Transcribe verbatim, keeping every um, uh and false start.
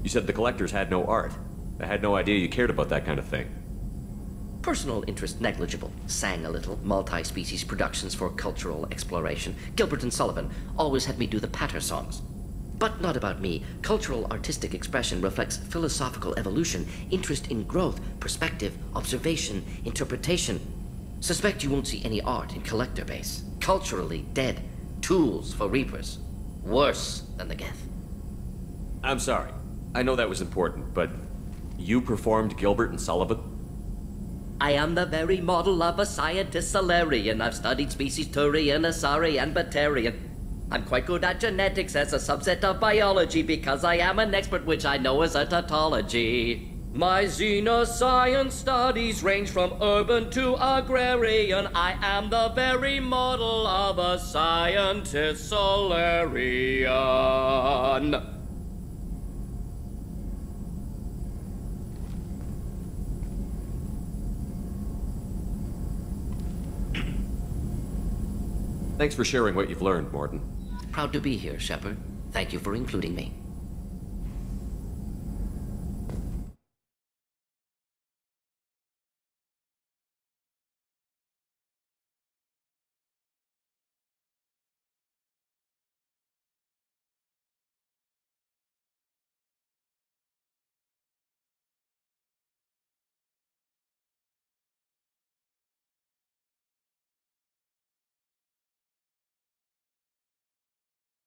You said the collectors had no art. I had no idea you cared about that kind of thing. Personal interest negligible. Sang a little. Multi-species productions for cultural exploration. Gilbert and Sullivan always had me do the patter songs. But not about me. Cultural artistic expression reflects philosophical evolution, interest in growth, perspective, observation, interpretation. Suspect you won't see any art in collector base. Culturally dead. Tools for reapers. Worse than the Geth. I'm sorry. I know that was important, but you performed Gilbert and Sullivan? I am the very model of a scientist Solarian. I've studied species Turian, Asari, and Batarian. I'm quite good at genetics as a subset of biology because I am an expert, which I know is a tautology. My xenoscience studies range from urban to agrarian. I am the very model of a scientist Solarian. Thanks for sharing what you've learned, Morton. Proud to be here, Shepard. Thank you for including me.